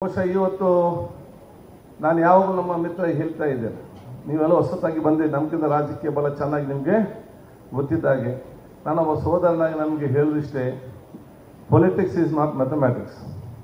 ಬಹುಶಃ ಇವತ್ತು ನಾನು ಯಾವಾಗಲೂ ನಮ್ಮ ಮಿತ್ರ ಹೇಳ್ತಾ ಇದ್ದೇನೆ, ನೀವೆಲ್ಲ ಹೊಸತಾಗಿ ಬಂದಿದ್ದು ನಮಗಿಂತ ರಾಜಕೀಯ ಬಲ ಚೆನ್ನಾಗಿ ನಿಮಗೆ ಗೊತ್ತಿದ್ದಾಗೆ ನಾನೊಬ್ಬ ಸೋದರನಾಗಿ ನಮಗೆ ಹೇಳಿದಿಷ್ಟೇ, ಪೊಲಿಟಿಕ್ಸ್ ಈಸ್ ನಾಟ್ ಮ್ಯಾಥಮ್ಯಾಟಿಕ್ಸ್.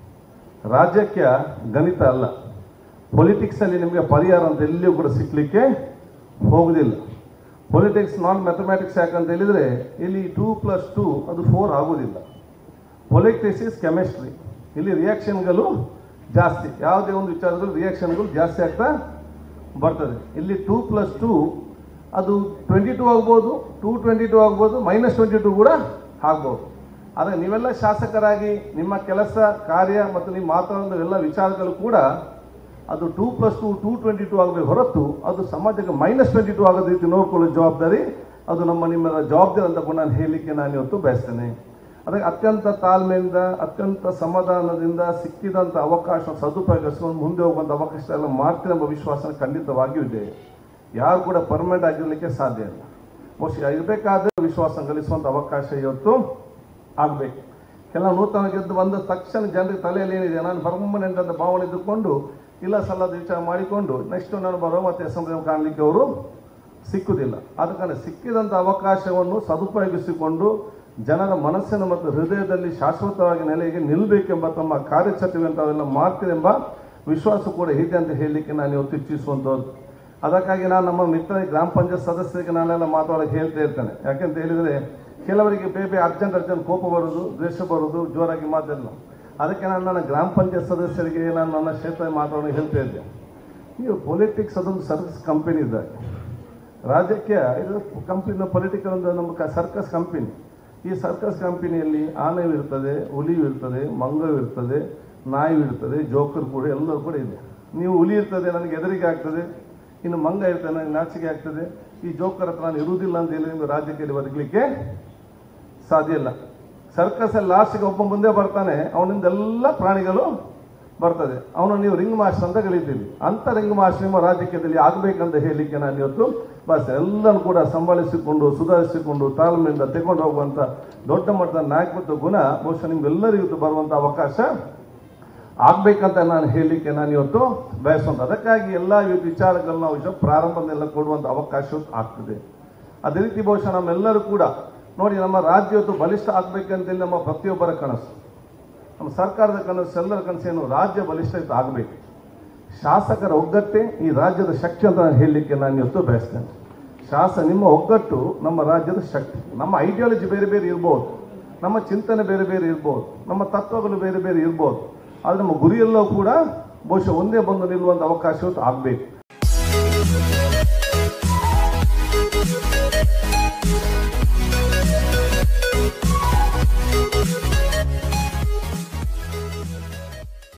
ರಾಜಕೀಯ ಗಣಿತ ಅಲ್ಲ. ಪೊಲಿಟಿಕ್ಸಲ್ಲಿ ನಿಮಗೆ ಪರಿಹಾರ ಅಂತ ಎಲ್ಲಿಯೂ ಕೂಡ ಸಿಕ್ಕಲಿಕ್ಕೆ ಹೋಗುವುದಿಲ್ಲ. ಪೊಲಿಟಿಕ್ಸ್ ನಾಟ್ ಮ್ಯಾಥಮ್ಯಾಟಿಕ್ಸ್ ಯಾಕಂತ ಹೇಳಿದರೆ ಇಲ್ಲಿ 2+2 ಅದು 4 ಆಗೋದಿಲ್ಲ. Politics is chemistry. ಇಲ್ಲಿ ರಿಯಾಕ್ಷನ್ಗಳು ಜಾಸ್ತಿ, ಯಾವುದೇ ಒಂದು ವಿಚಾರಗಳು ರಿಯಾಕ್ಷನ್ಗಳು ಜಾಸ್ತಿ ಆಗ್ತಾ ಬರ್ತದೆ. ಇಲ್ಲಿ 2+2 ಅದು 22 ಆಗ್ಬೋದು, 222 ಆಗ್ಬೋದು, -22 ಕೂಡ ಆಗ್ಬೋದು. ಆದರೆ ನೀವೆಲ್ಲ ಶಾಸಕರಾಗಿ ನಿಮ್ಮ ಕೆಲಸ ಕಾರ್ಯ ಮತ್ತು ನೀವು ಮಾತಾಡೋ ಎಲ್ಲ ವಿಚಾರಗಳು ಕೂಡ ಅದು 2+2 222 ಆಗಬೇಕು ಹೊರತು ಅದು ಸಮಾಜಕ್ಕೆ -22 ಆಗದ ರೀತಿ ನೋಡ್ಕೊಳ್ಳೋ ಜವಾಬ್ದಾರಿ ಅದು ನಿಮ್ಮೆಲ್ಲ ಜವಾಬ್ದಾರಿ ಅಂತ ಕೂಡ ನಾನು ಹೇಳಲಿಕ್ಕೆ ನಾನು ಇವತ್ತು ಬಯಸ್ತೇನೆ. ಅದಕ್ಕೆ ಅತ್ಯಂತ ತಾಳ್ಮೆಯಿಂದ ಅತ್ಯಂತ ಸಮಾಧಾನದಿಂದ ಸಿಕ್ಕಿದಂಥ ಅವಕಾಶ ಸದುಪಯೋಗಿಸ್ಕೊಂಡು ಮುಂದೆ ಹೋಗುವಂಥ ಅವಕಾಶ ಎಲ್ಲ ಮಾಡ್ತೀನಿ ಎಂಬ ವಿಶ್ವಾಸ ಖಂಡಿತವಾಗಿಯೂ ಇದೆ. ಯಾರು ಕೂಡ ಪರ್ಮನೆಂಟ್ ಆಗಿರಲಿಕ್ಕೆ ಸಾಧ್ಯ ಇಲ್ಲ. ಬಹುಶಃ ಇರಬೇಕಾದ್ರೆ ವಿಶ್ವಾಸ ಗಳಿಸುವಂಥ ಅವಕಾಶ ಇವತ್ತು ಆಗಬೇಕು. ಕೆಲ ನೂತನ ಗೆದ್ದು ಬಂದ ತಕ್ಷಣ ಜನರಿಗೆ ತಲೆಯಲ್ಲಿ ಏನಿದೆ, ನಾನು ಪರ್ಮನೆಂಟ್ ಅಂತ ಭಾವನೆ ಇದ್ದುಕೊಂಡು ಇಲ್ಲ ಸಲ್ಲದ ವಿಚಾರ ಮಾಡಿಕೊಂಡು ನೆಕ್ಸ್ಟ್ ನಾನು ಬರೋ ಮತ್ತೆ ಅಸೆಂಬ್ಲಿ ಕಾಣಲಿಕ್ಕೆ ಅವರು ಸಿಕ್ಕುವುದಿಲ್ಲ. ಆದ ಕಾರಣ ಸಿಕ್ಕಿದಂಥ ಅವಕಾಶವನ್ನು ಸದುಪಯೋಗಿಸಿಕೊಂಡು ಜನರ ಮನಸ್ಸಿನ ಮತ್ತು ಹೃದಯದಲ್ಲಿ ಶಾಶ್ವತವಾಗಿ ನೆಲೆಗೆ ನಿಲ್ಲಬೇಕೆಂಬ ತಮ್ಮ ಕಾರ್ಯಚಟುವಟಿಕೆ ಅವೆಲ್ಲ ಮಾಡ್ತೀರೆಂಬ ವಿಶ್ವಾಸ ಕೂಡ ಇದೆ ಅಂತ ಹೇಳಲಿಕ್ಕೆ ನಾನು ಇವತ್ತು ಇಚ್ಛಿಸುವಂಥದ್ದು. ಅದಕ್ಕಾಗಿ ನಾನು ನಮ್ಮ ಮಿತ್ರ ಗ್ರಾಮ ಪಂಚಾಯತ್ ಸದಸ್ಯರಿಗೆ ನಾನೆಲ್ಲ ಮಾತಾಡೋಕ್ಕೆ ಹೇಳ್ತಾ ಇರ್ತೇನೆ. ಯಾಕೆಂತ ಹೇಳಿದರೆ ಕೆಲವರಿಗೆ ಬೇರೆ ಅರ್ಜೆಂಟ್ ಕೋಪ ಬರೋದು, ದ್ವೇಷ ಬರೋದು, ಜೋರಾಗಿ ಮಾತಾಡಲ್ಲ. ಅದಕ್ಕೆ ನಾನು ನನ್ನ ಗ್ರಾಮ ಪಂಚಾಯತ್ ಸದಸ್ಯರಿಗೆ ನಾನು ನನ್ನ ಕ್ಷೇತ್ರ ಮಾತಾಡೋಕೆ ಹೇಳ್ತಾ ಇದ್ದೆ, ನೀವು ಪೊಲಿಟಿಕ್ಸ್ ಅದೊಂದು ಸರ್ಕಸ್ ಕಂಪನಿ ಇದ್ದಾಗ, ರಾಜಕೀಯ ಇದು ಕಂಪ್ನಿನ ಪೊಲಿಟಿಕಲ್ ಒಂದು ನಮ್ಮ ಸರ್ಕಸ್ ಕಂಪನಿ. ಈ ಸರ್ಕಸ್ ಕಂಪನಿಯಲ್ಲಿ ಆನೆಯೂ ಇರ್ತದೆ, ಹುಲಿಯೂ ಇರ್ತದೆ, ಮಂಗವೂ ಇರ್ತದೆ, ನಾಯಿ ಇರ್ತದೆ, ಜೋಕರ್ ಕೂಡ ಎಲ್ಲರೂ ಕೂಡ ಇದೆ. ನೀವು ಹುಲಿ ಇರ್ತದೆ ನನಗೆ ಹೆದರಿಕೆ ಆಗ್ತದೆ, ಇನ್ನು ಮಂಗ ಇರ್ತದೆ ನನಗೆ ನಾಚಿಕೆ ಆಗ್ತದೆ, ಈ ಜೋಕರ್ ಹತ್ರ ನಾನು ಇರುವುದಿಲ್ಲ ಅಂತ ಹೇಳಿ ನಿಮ್ಮ ರಾಜ್ಯದಲ್ಲಿ ಬದುಕಲಿಕ್ಕೆ ಸಾಧ್ಯ ಇಲ್ಲ. ಸರ್ಕಸಲ್ಲಿ ಲಾಸ್ಟ್ಗೆ ಒಬ್ಬ ಮುಂದೆ ಬರ್ತಾನೆ, ಅವನಿಂದ ಎಲ್ಲ ಪ್ರಾಣಿಗಳು ಬರ್ತದೆ. ಅವನು ನೀವು ರಿಂಗ್ ಮಾಸ್ಟರ್ ಅಂತ ಕಲಿತೀವಿ. ಅಂಥ ರಿಂಗ್ ಮಾಸ್ಟರ್ ನಿಮ್ಮ ರಾಜಕೀಯದಲ್ಲಿ ಆಗಬೇಕಂತ ಹೇಳಲಿಕ್ಕೆ ನಾನು ಇವತ್ತು ಬಸ್ ಎಲ್ಲರೂ ಕೂಡ ಸಂಭಾಳಿಸಿಕೊಂಡು ಸುಧಾರಿಸಿಕೊಂಡು ತಾಳ್ಮೆಯಿಂದ ತೆಗೊಂಡು ಹೋಗುವಂಥ ದೊಡ್ಡ ಮಟ್ಟದ ನಾಯಕತ್ವ ಗುಣ ಬಹುಶಃ ನಿಮ್ಗೆಲ್ಲರಿಗೂ ಬರುವಂಥ ಅವಕಾಶ ಆಗಬೇಕಂತ ನಾನು ಹೇಳಲಿಕ್ಕೆ ನಾನು ಇವತ್ತು ಬಯಸುವಂಥ. ಅದಕ್ಕಾಗಿ ಎಲ್ಲ ವಿಚಾರಗಳನ್ನ ನಾವು ಪ್ರಾರಂಭದೆಲ್ಲ ಕೊಡುವಂಥ ಅವಕಾಶ ಆಗ್ತದೆ. ಅದೇ ರೀತಿ ಬಹುಶಃ ನಮ್ಮೆಲ್ಲರೂ ಕೂಡ ನೋಡಿ, ನಮ್ಮ ರಾಜ್ಯ ಇವತ್ತು ಬಲಿಷ್ಠ ಆಗಬೇಕಂತೇಳಿ ನಮ್ಮ ಪ್ರತಿಯೊಬ್ಬರ ಕನಸು, ನಮ್ಮ ಸರ್ಕಾರದ ಕನಸು, ಎಲ್ಲರ ಕನಸೇನು ರಾಜ್ಯ ಬಲಿಷ್ಠ ಆಗಬೇಕು. ಶಾಸಕರ ಒಗ್ಗಟ್ಟೆ ಈ ರಾಜ್ಯದ ಶಕ್ತಿ ಅಂತ ನಾನು ಹೇಳಲಿಕ್ಕೆ ನಾನು ಇವತ್ತು ಬಯಸ್ತೇನೆ. ನಿಮ್ಮ ಒಗ್ಗಟ್ಟು ನಮ್ಮ ರಾಜ್ಯದ ಶಕ್ತಿ. ನಮ್ಮ ಐಡಿಯಾಲಜಿ ಬೇರೆ ಬೇರೆ ಇರ್ಬೋದು, ನಮ್ಮ ಚಿಂತನೆ ಬೇರೆ ಬೇರೆ ಇರ್ಬೋದು, ನಮ್ಮ ತತ್ವಗಳು ಬೇರೆ ಬೇರೆ ಇರ್ಬೋದು, ಆದರೆ ನಮ್ಮ ಗುರಿಯೆಲ್ಲವೂ ಕೂಡ ಬಹುಶಃ ಒಂದೇ ಬಂದು ನಿಲ್ಲುವಂಥ ಅವಕಾಶ ಆಗಬೇಕು.